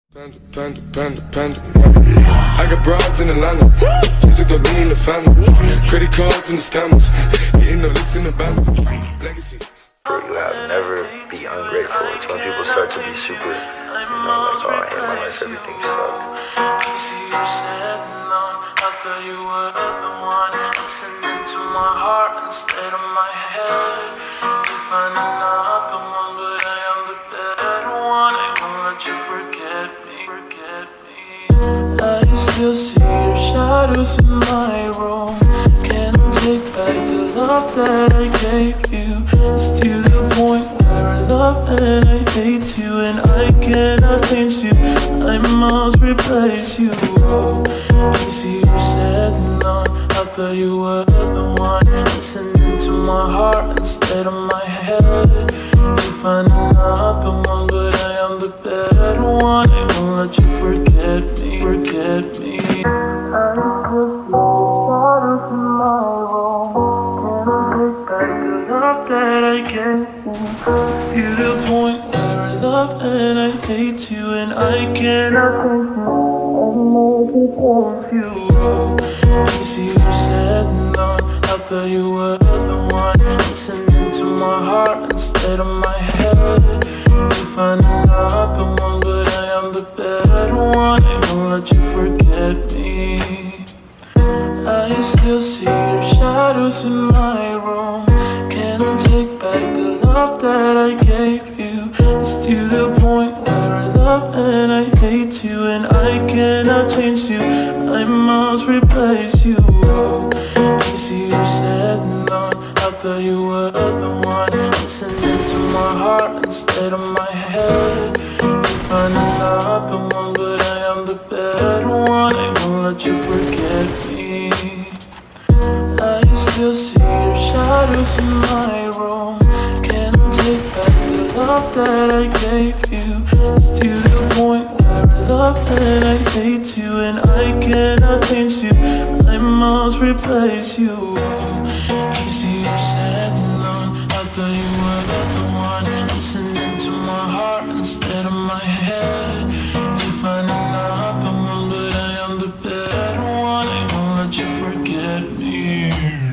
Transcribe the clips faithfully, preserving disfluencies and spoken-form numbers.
Panda, panda, panda, panda. I got broads in Atlanta, just to the lean, the family. Credit cards and the scammers, getting the licks in the band. Legacies. You have never be ungrateful. It's when people start to be super, you know, like, oh, I hate my life, everything sucks. I see you sitting on, I thought you were the one. Listening to my heart instead of my head. You find another one, but I am the better one. I won't let you forget me, forget me. I still see your shadows in my room. Can't take back the love that I gave you. It's to the point where I love and I hate you, and I cannot change you. I must replace you. Oh, easy you said no. I thought you were the one. Listening to my heart instead of my head. You find another one, but I am the better one. I won't let you forget me, forget me. I still see shadows in my room. Can't take back the love that I gave you. To the point where I love and I hate you, and I cannot take you. I'm more you. Easy you said no. I thought you were the one. Listening to my heart instead of my head. You find another one, but I am the better one. I won't let you forget me. I still see your shadows in my room. Can't take back the love that I gave you. It's to the point where I love and I hate you, and I cannot change you. I must replace you. Easy you said no. I thought you were the one. Listening to my heart instead of my head. You find another one, but I am the better one. I won't let you forget me. I still see your shadows in my room. Can't take back the love that I gave you. It's to the point where I love and I hate you, and I cannot change you. I must replace you. Easy you said no. I thought you were the one. Listening to my heart instead of my head. You find another one, but I am the better one. I won't let you forget me.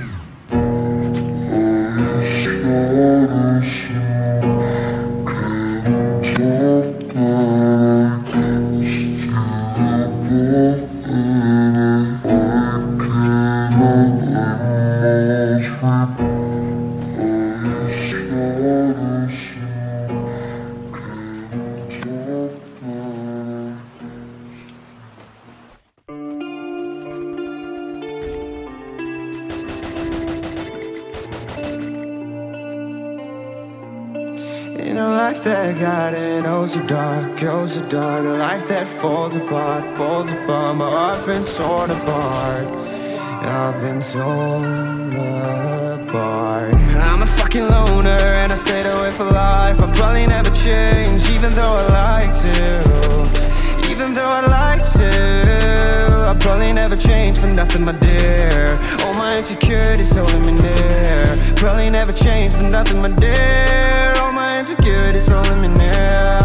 In a life that got it, oh so dark, oh so dark. A life that falls apart, falls apart. My heart's been torn apart, I've been torn apart. I'm a fucking loner and I stayed away for life. I'll probably never change, even though I like to. Even though I like to, I'll probably never change for nothing, my dear. All my insecurities holding me near. Probably never change for nothing, my dear. All my insecurities holding me near.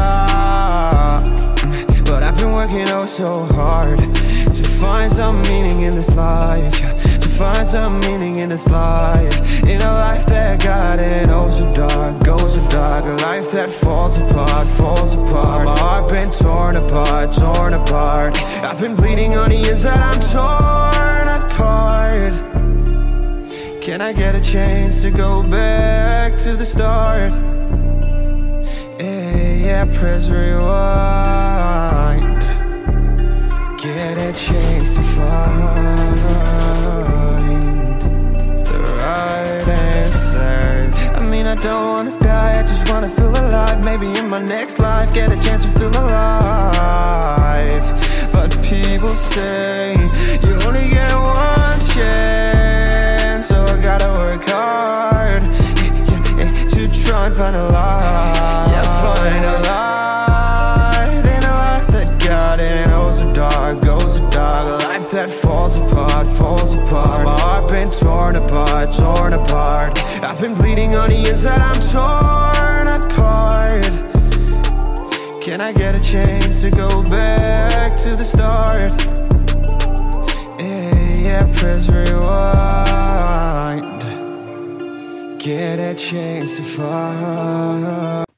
But I've been working oh so hard to find some meaning in this life, yeah. To find some meaning in this life. In a life that got it oh so dark, goes so dark. A life that falls apart, falls apart. My heart been torn apart, torn apart. I've been bleeding on the inside, I'm torn apart. Can I get a chance to go back to the start? Yeah, yeah, press rewind. Get a chance to find the right answers. I mean, I don't wanna die, I just wanna feel alive. Maybe in my next life, get a chance to feel alive. But people say you only get one chance, so I gotta work hard, yeah, yeah, yeah, to try and find a light. Yeah, find a light in a life that got it oh so dark, goes so dark. A life that falls apart, falls apart. My heart been torn apart, torn apart. I've been bleeding on the inside, I'm torn apart. Can I get a chance to go back? press rewind. Get a chance to find